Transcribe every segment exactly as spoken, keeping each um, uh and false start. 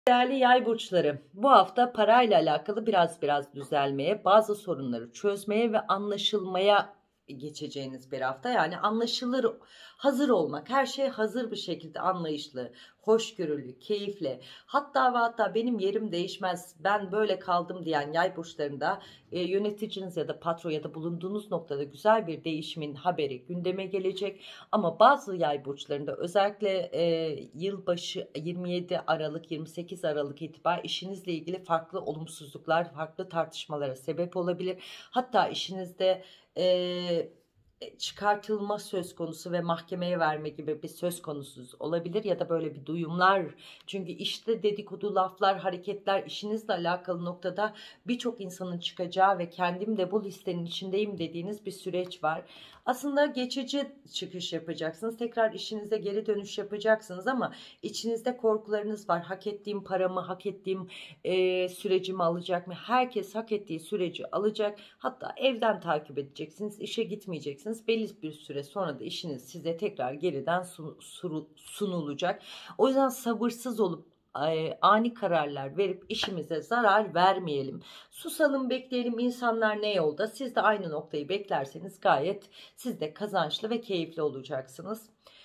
Değerli yay burçları, bu hafta parayla alakalı biraz biraz düzelmeye, bazı sorunları çözmeye ve anlaşılmaya geçeceğiniz bir hafta. Yani anlaşılır, hazır olmak, her şey hazır bir şekilde anlayışlı, hoşgörülü, keyifle. Hatta ve hatta benim yerim değişmez, ben böyle kaldım diyen yay burçlarında e, yöneticiniz ya da patron ya da bulunduğunuz noktada güzel bir değişimin haberi gündeme gelecek. Ama bazı yay burçlarında özellikle e, yılbaşı yirmi yedi Aralık yirmi sekiz Aralık itibar işinizle ilgili farklı olumsuzluklar, farklı tartışmalara sebep olabilir. Hatta işinizde e, çıkartılma söz konusu ve mahkemeye verme gibi bir söz konusu olabilir ya da böyle bir duyumlar. Çünkü işte dedikodu laflar, hareketler işinizle alakalı noktada birçok insanın çıkacağı ve kendim de bu listenin içindeyim dediğiniz bir süreç var. Aslında geçici çıkış yapacaksınız. Tekrar işinize geri dönüş yapacaksınız ama içinizde korkularınız var. Hak ettiğim paramı, hak ettiğim e, sürecimi alacak mı? Herkes hak ettiği süreci alacak. Hatta evden takip edeceksiniz. İşe gitmeyeceksiniz. Belli bir süre sonra da işiniz size tekrar geriden sun, suru- sunulacak. O yüzden sabırsız olup e, ani kararlar verip işimize zarar vermeyelim. Susalım, bekleyelim. İnsanlar ne yolda? Siz de aynı noktayı beklerseniz gayet siz de kazançlı ve keyifli olacaksınız.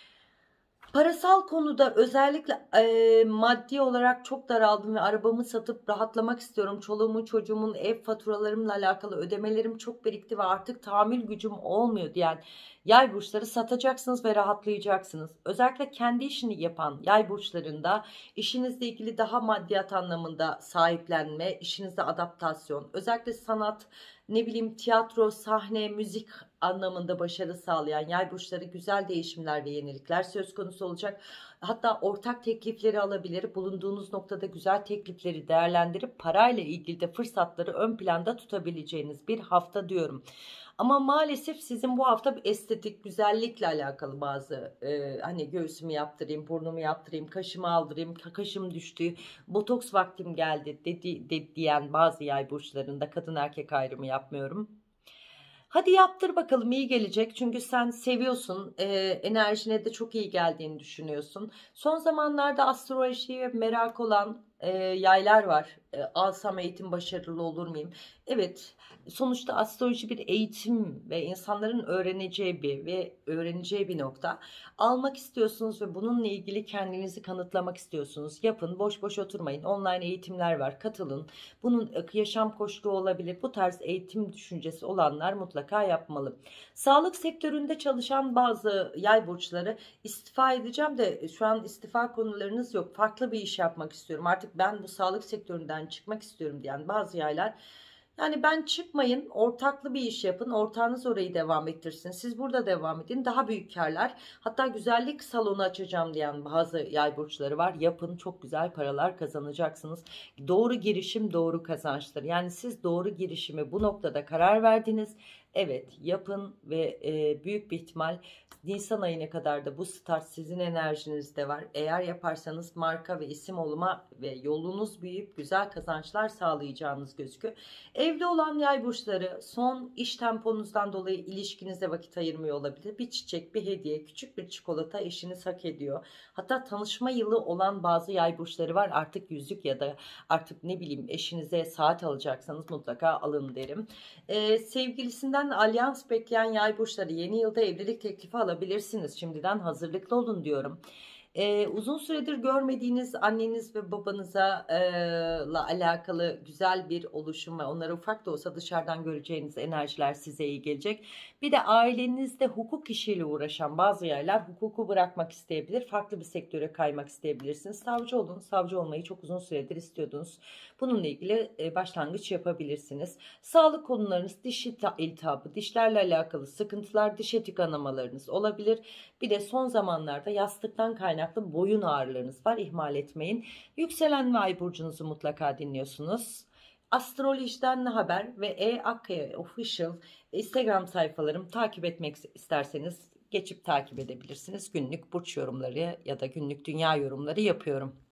Parasal konuda özellikle e, maddi olarak çok daraldım ve arabamı satıp rahatlamak istiyorum. Çoluğumun çocuğumun ev faturalarımla alakalı ödemelerim çok birikti ve artık tahammül gücüm olmuyor diyen yay burçları satacaksınız ve rahatlayacaksınız. Özellikle kendi işini yapan yay burçlarında işinizle ilgili daha maddiyat anlamında sahiplenme, işinizde adaptasyon, özellikle sanat, ne bileyim tiyatro, sahne, müzik anlamında başarı sağlayan yay burçları güzel değişimler ve yenilikler söz konusu olacak. Hatta ortak teklifleri alabilir. Bulunduğunuz noktada güzel teklifleri değerlendirip parayla ilgili de fırsatları ön planda tutabileceğiniz bir hafta diyorum. Ama maalesef sizin bu hafta bir estetik, güzellikle alakalı bazı e, hani göğsümü yaptırayım, burnumu yaptırayım, kaşımı aldırayım, kaşım düştü, botoks vaktim geldi dedi, de, diyen bazı yay burçlarında kadın erkek ayrımı yapmıyorum. Hadi yaptır bakalım, iyi gelecek. Çünkü sen seviyorsun. E, enerjine de çok iyi geldiğini düşünüyorsun. Son zamanlarda astrolojiye merak olan e, yaylar var. E, alsam eğitim başarılı olur muyum? Evet. Sonuçta astroloji bir eğitim ve insanların öğreneceği bir ve öğreneceği bir nokta. Almak istiyorsunuz ve bununla ilgili kendinizi kanıtlamak istiyorsunuz. Yapın, boş boş oturmayın. Online eğitimler var, katılın. Bunun yaşam koçluğu olabilir. Bu tarz eğitim düşüncesi olanlar mutlaka yapmalı. Sağlık sektöründe çalışan bazı yay burçları, istifa edeceğim de şu an istifa konularınız yok, farklı bir iş yapmak istiyorum, artık ben bu sağlık sektöründen çıkmak istiyorum diyen bazı yaylar, yani ben çıkmayın, ortaklı bir iş yapın, ortağınız orayı devam ettirsin, siz burada devam edin, daha büyük karlar, hatta güzellik salonu açacağım diyen bazı yay burçları var. Yapın, çok güzel paralar kazanacaksınız. Doğru girişim doğru kazançtır. Yani siz doğru girişimi bu noktada karar verdiniz. Evet, yapın ve e, büyük bir ihtimal Nisan ayına kadar da bu start sizin enerjinizde var. Eğer yaparsanız marka ve isim olma ve yolunuz büyüyüp güzel kazançlar sağlayacağınız gözüküyor. Evli olan yay burçları, son iş temponuzdan dolayı ilişkinize vakit ayırmıyor olabilir. Bir çiçek, bir hediye, küçük bir çikolata eşiniz hak ediyor. Hatta tanışma yılı olan bazı yay burçları var. Artık yüzük ya da artık ne bileyim eşinize saat alacaksanız mutlaka alın derim. Ee, sevgilisinden alyans bekleyen yay burçları, yeni yılda evlilik teklifi alabilirsiniz. Şimdiden hazırlıklı olun diyorum. Ee, uzun süredir görmediğiniz anneniz ve babanıza e, la alakalı güzel bir oluşum ve onları ufak da olsa dışarıdan göreceğiniz enerjiler size iyi gelecek. Bir de ailenizde hukuk işiyle uğraşan bazı yerler hukuku bırakmak isteyebilir. Farklı bir sektöre kaymak isteyebilirsiniz. Savcı olun. Savcı olmayı çok uzun süredir istiyordunuz. Bununla ilgili e, başlangıç yapabilirsiniz. Sağlık konularınız, diş iltihabı, dişlerle alakalı sıkıntılar, diş eti kanamalarınız olabilir. Bir de son zamanlarda yastıktan kaynaklı boyun ağrılarınız var. İhmal etmeyin. Yükselen ve ay burcunuzu mutlaka dinliyorsunuz. Astrolojiden ne haber ve E Akkaya Official Instagram sayfalarım, takip etmek isterseniz geçip takip edebilirsiniz. Günlük burç yorumları ya da günlük dünya yorumları yapıyorum.